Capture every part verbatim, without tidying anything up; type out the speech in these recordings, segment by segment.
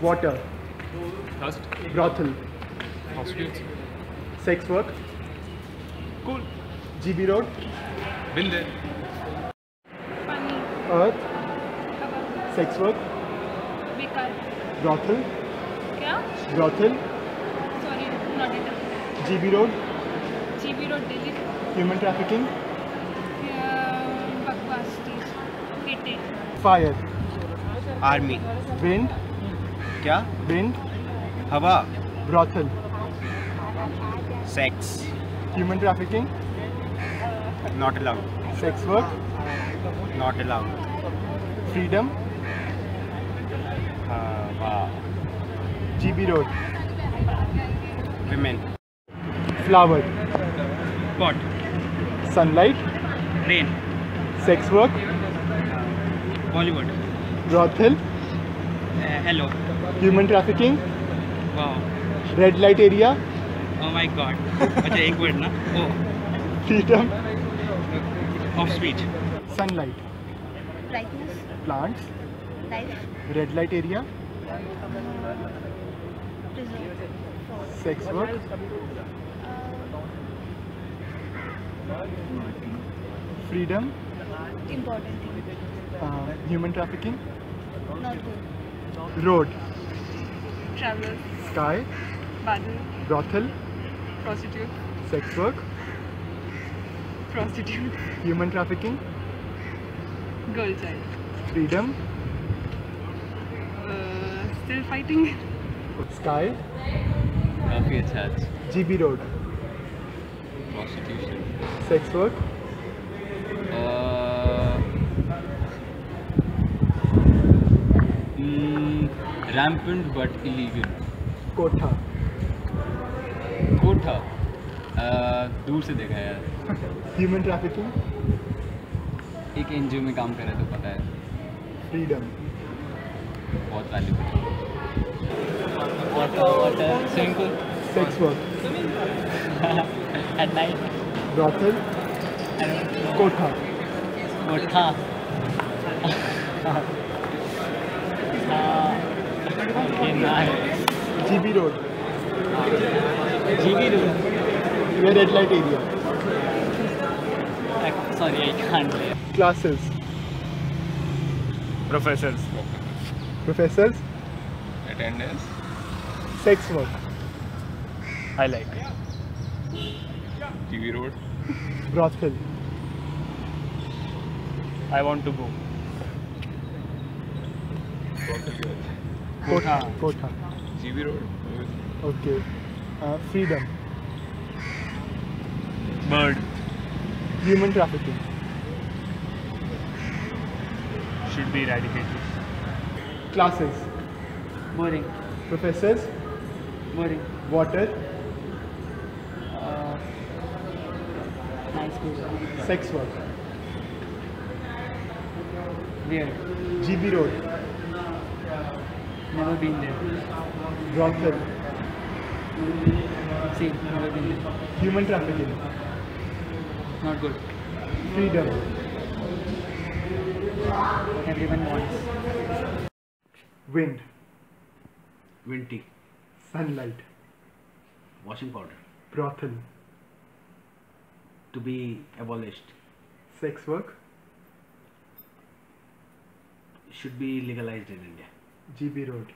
Water. Dust. Brothel. Prostitutes. Sex work. Cool. G B Road. Been there. Funny. Earth. Sex work. बेकार. Brothel. क्या? Brothel. Sorry, not it. G B Road. G B Road Delhi. Human trafficking. बकवास चीज. Hate it. Fire. Army. Wind. क्या? Wind. हवा. Brothel. Sex. Human trafficking. Not allowed. Sex work. Not allowed. Freedom. हवा. G B Road. Women. Flower. Pot. Sunlight. Rain. Sex work. Bollywood. Brothel. Hello. Human trafficking. Wow. Red light area. Oh my god. अच्छा एक word ना. Oh. Freedom. Of speech. Sunlight. Brightness. Plants. Life. Red light area. Preserve. Sex work. Freedom. Important thing. Uh, human trafficking. Not good. Road. Travel. Sky. Badal. Brothel. Prostitute. Sex work. Prostitute. Human trafficking. Girl child. Freedom. Uh, still fighting. Sky. काफी अच्छा है. G B Road. Prostitution. Sex work. Rampant but illegal. Kotha. कोठा. दूर से देखा यार. Human trafficking. एक NGO में काम कर रहा है तो पता है. Freedom. बहुत valuable. Water water swimming pool. Sex work. At night. Brothel. Kotha. Kotha. Okay nice. G B Road. GB road. Where red light area. Sorry, I can't. Classes. Professors. Professors. Attendance. Sex work. I like. G B Road. Brothel. I want to go. Kotha. Kotha. G B Road. Okay. Uh, freedom. Bird. Human trafficking. Should be eradicated. Classes. Boring. Professors. Boring. Water. Uh, nice school. Sex work. Weird. G B Road. Never been there. Brothel. See, never been there. Human trafficking. Not good. Freedom. Everyone wants. Wind. Windy. Sunlight. Washing powder. Brothel. To be abolished. Sex work. Should be legalized in India. G B Road.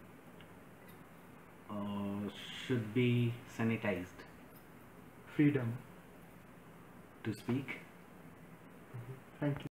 Uh, should be sanitized. Freedom. To speak. Thank you.